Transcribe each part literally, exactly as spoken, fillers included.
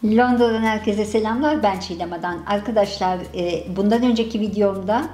Londra'dan herkese selamlar. Ben Çiğdem Adan. Arkadaşlar, bundan önceki videomda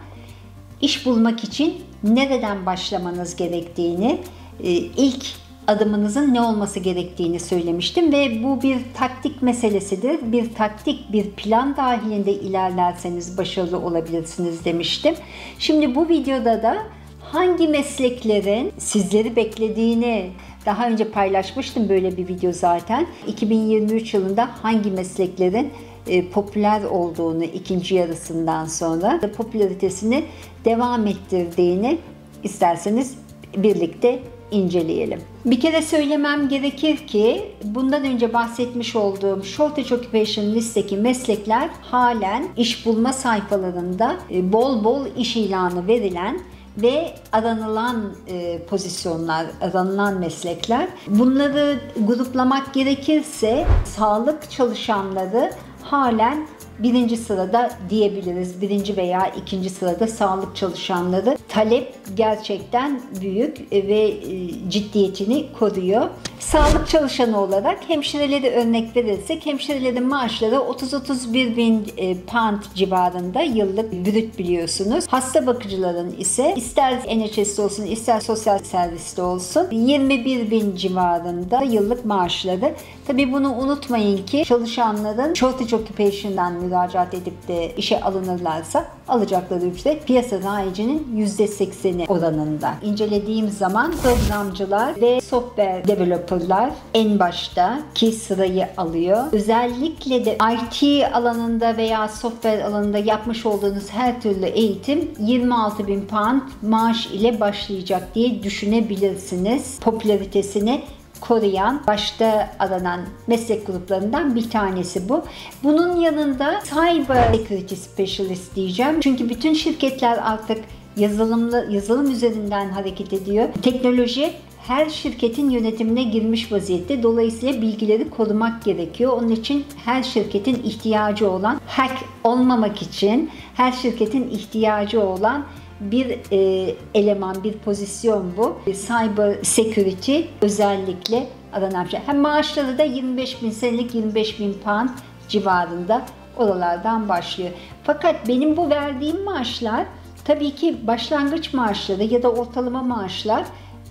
iş bulmak için nereden başlamanız gerektiğini, ilk adımınızın ne olması gerektiğini söylemiştim ve bu bir taktik meselesidir. Bir taktik, bir plan dahilinde ilerlerseniz başarılı olabilirsiniz demiştim. Şimdi bu videoda da hangi mesleklerin sizleri beklediğini daha önce paylaşmıştım, böyle bir video zaten. iki bin yirmi üç yılında hangi mesleklerin e, popüler olduğunu, ikinci yarısından sonra da popülaritesini devam ettirdiğini isterseniz birlikte inceleyelim. Bir kere söylemem gerekir ki bundan önce bahsetmiş olduğum Shortage Occupation listedeki meslekler halen iş bulma sayfalarında e, bol bol iş ilanı verilen ve aranılan e, pozisyonlar, aranılan meslekler. Bunları gruplamak gerekirse sağlık çalışanları halen birinci sırada diyebiliriz. Birinci veya ikinci sırada sağlık çalışanları. Talep gerçekten büyük ve ciddiyetini koruyor. Sağlık çalışanı olarak hemşireleri örnek verirsek, hemşirelerin maaşları otuz otuz bir bin pound civarında yıllık brüt biliyorsunuz. Hasta bakıcıların ise ister N H S'te olsun ister sosyal serviste olsun yirmi bir bin civarında yıllık maaşları. Tabii bunu unutmayın ki çalışanların Shortage Occupation'dan müracaat edip de işe alınırlarsa alacakları ücret piyasa rayicinin yüzde sekseni oranında. İncelediğim zaman programcılar ve software developerlar en başta ki sırayı alıyor. Özellikle de I T alanında veya software alanında yapmış olduğunuz her türlü eğitim yirmi altı bin pound maaş ile başlayacak diye düşünebilirsiniz. Popülaritesini koruyan, başta aranan meslek gruplarından bir tanesi bu. Bunun yanında Cyber Security Specialist diyeceğim. Çünkü bütün şirketler artık yazılımlı, yazılım üzerinden hareket ediyor. Teknoloji her şirketin yönetimine girmiş vaziyette. Dolayısıyla bilgileri korumak gerekiyor. Onun için her şirketin ihtiyacı olan, hack olmamak için her şirketin ihtiyacı olan bir e, eleman, bir pozisyon bu. Cyber Security özellikle aranan şey. Hem maaşları da yirmi beş bin senelik yirmi beş bin pound civarında, oralardan başlıyor. Fakat benim bu verdiğim maaşlar tabii ki başlangıç maaşları ya da ortalama maaşlar.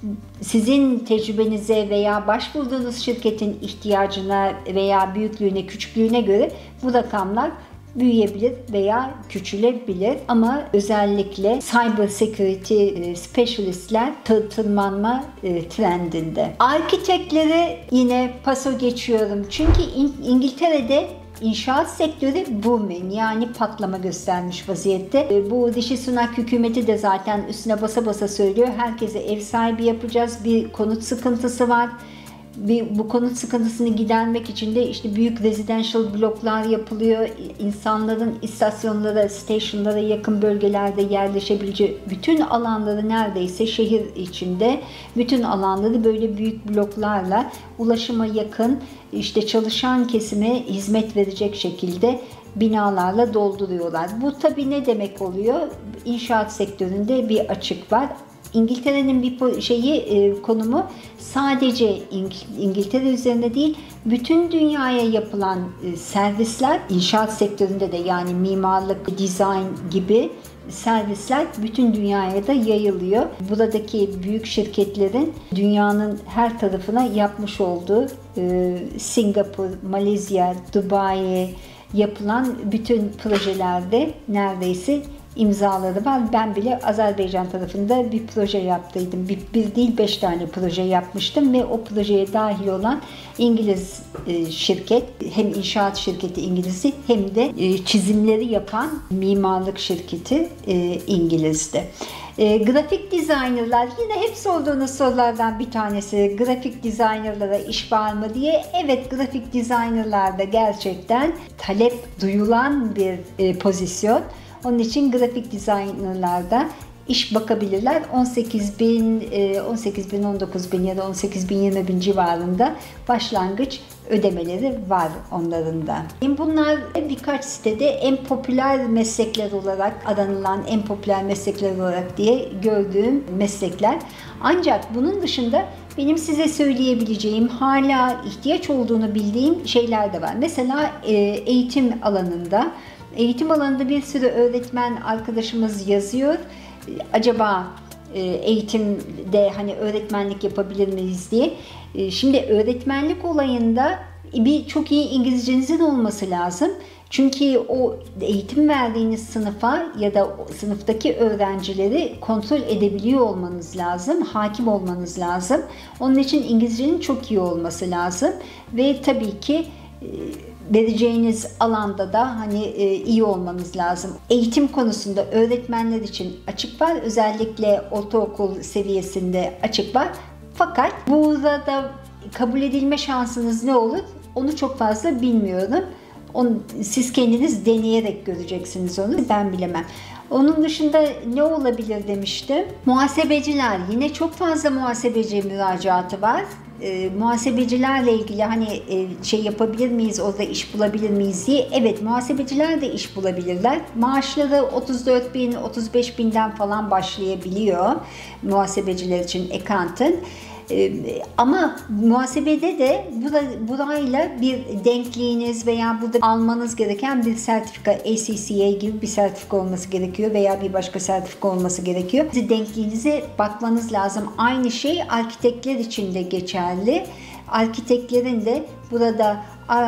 Sizin tecrübenize veya başvurduğunuz şirketin ihtiyacına veya büyüklüğüne, küçüklüğüne göre bu rakamlar büyüyebilir veya küçülebilir, ama özellikle Cyber Security Specialistler tır tırmanma trendinde. Arkitekleri yine paso geçiyorum çünkü İngiltere'de İnşaat sektörü booming, yani patlama göstermiş vaziyette. Bu Rishi Sunak hükümeti de zaten üstüne basa basa söylüyor. Herkese ev sahibi yapacağız. Bir konut sıkıntısı var. Bir, bu konut sıkıntısını gidermek için de işte büyük residential bloklar yapılıyor. İnsanların istasyonlara, stationlara yakın bölgelerde yerleşebileceği bütün alanları, neredeyse şehir içinde bütün alanları böyle büyük bloklarla ulaşıma yakın, işte çalışan kesime hizmet verecek şekilde binalarla dolduruyorlar. Bu tabii ne demek oluyor? İnşaat sektöründe bir açık var. İngiltere'nin bir şeyi, konumu sadece İngiltere üzerinde değil, bütün dünyaya yapılan servisler, inşaat sektöründe de, yani mimarlık, dizayn gibi servisler bütün dünyaya da yayılıyor. Buradaki büyük şirketlerin dünyanın her tarafına yapmış olduğu Singapur, Malezya, Dubai yapılan bütün projelerde neredeyse imzaları var. Ben bile Azerbaycan tarafında bir proje yaptıydım. Bir, bir değil beş tane proje yapmıştım ve o projeye dahil olan İngiliz e, şirket, hem inşaat şirketi İngiliz'i hem de e, çizimleri yapan mimarlık şirketi e, İngiliz'di. E, grafik designerlar, yine hep sorduğunuz sorulardan bir tanesi, grafik designerlara iş var mı diye. Evet, grafik designerlarda gerçekten talep duyulan bir e, pozisyon. Onun için grafik designerlarda iş bakabilirler. on sekiz bin, on sekiz bin, on dokuz bin ya da on sekiz bin, yirmi bin civarında başlangıç ödemeleri var onların da. Bunlar birkaç sitede en popüler meslekler olarak aranılan en popüler meslekler olarak diye gördüğüm meslekler. Ancak bunun dışında benim size söyleyebileceğim, hala ihtiyaç olduğunu bildiğim şeyler de var. Mesela eğitim alanında. Eğitim alanında bir sürü öğretmen arkadaşımız yazıyor. Acaba eğitimde hani öğretmenlik yapabilir miyiz diye. Şimdi öğretmenlik olayında bir çok iyi İngilizcenizin olması lazım. Çünkü o eğitim verdiğiniz sınıfa ya da sınıftaki öğrencileri kontrol edebiliyor olmanız lazım, hakim olmanız lazım. Onun için İngilizcenin çok iyi olması lazım ve tabii ki vereceğiniz alanda da hani iyi olmanız lazım. Eğitim konusunda öğretmenler için açık var. Özellikle ortaokul seviyesinde açık var. Fakat burada kabul edilme şansınız ne olur? Onu çok fazla bilmiyorum. Onu, siz kendiniz deneyerek göreceksiniz onu. Ben bilemem. Onun dışında ne olabilir demiştim. Muhasebeciler. Yine çok fazla muhasebeci müracaatı var. E, muhasebecilerle ilgili hani e, şey yapabilir miyiz, orada iş bulabilir miyiz diye. Evet, muhasebeciler de iş bulabilirler. Maaşları otuz dört bin, otuz beş binden falan başlayabiliyor muhasebeciler için, accountant. Ee, ama muhasebede de burayla bir denkliğiniz veya burada almanız gereken bir sertifika, A C C A gibi bir sertifika olması gerekiyor veya bir başka sertifika olması gerekiyor. Denkliğinize bakmanız lazım. Aynı şey arkitektler için de geçerli. Arkitektlerin de burada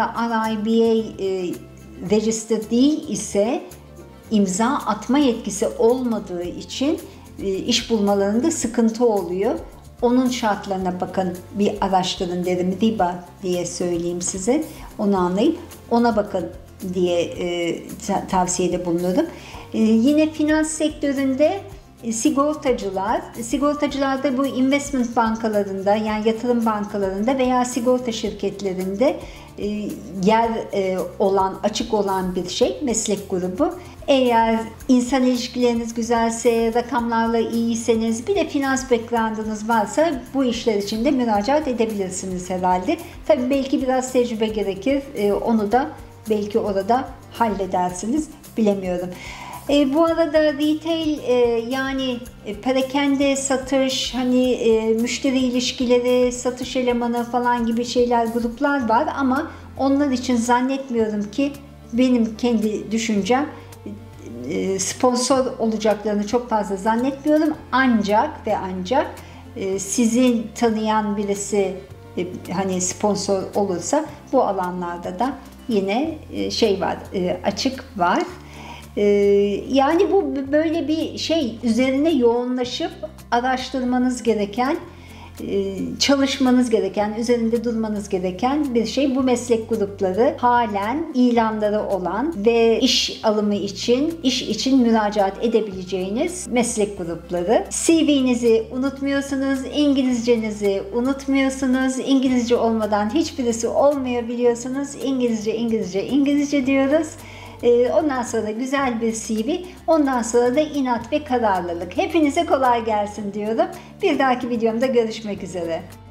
R I B A e, register değil ise imza atma yetkisi olmadığı için e, iş bulmalarında sıkıntı oluyor. Onun şartlarına bakın, bir araştırın derim. R I B A diye söyleyeyim size. Onu anlayın. Ona bakın diye e, tavsiyede bulunurum. E, yine finans sektöründe e, sigortacılar, sigortacılarda bu investment bankalarında, yani yatırım bankalarında veya sigorta şirketlerinde e, yer e, olan, açık olan bir şey, meslek grubu. Eğer insan ilişkileriniz güzelse, rakamlarla iyiyseniz, bir de finans background'ınız varsa bu işler için de müracaat edebilirsiniz herhalde. Tabii belki biraz tecrübe gerekir. Onu da belki orada halledersiniz. Bilemiyorum. E, bu arada retail e, yani perakende satış, hani e, müşteri ilişkileri, satış elemanı falan gibi şeyler, gruplar var ama onlar için zannetmiyorum ki, benim kendi düşüncem, sponsor olacaklarını çok fazla zannetmiyorum. Ancak ve ancak sizin tanıyan birisi hani sponsor olursa bu alanlarda da yine şey var, açık var. Yani bu böyle bir şey, üzerine yoğunlaşıp araştırmanız gereken, çalışmanız gereken, üzerinde durmanız gereken bir şey. Bu meslek grupları halen ilanları olan ve iş alımı için, iş için müracaat edebileceğiniz meslek grupları. C V'nizi unutmuyorsunuz, İngilizcenizi unutmuyorsunuz. İngilizce olmadan hiçbirisi olmuyor biliyorsunuz. İngilizce, İngilizce, İngilizce diyoruz. Ondan sonra güzel bir C V, ondan sonra da inat ve kararlılık. Hepinize kolay gelsin diyorum. Bir dahaki videomda görüşmek üzere.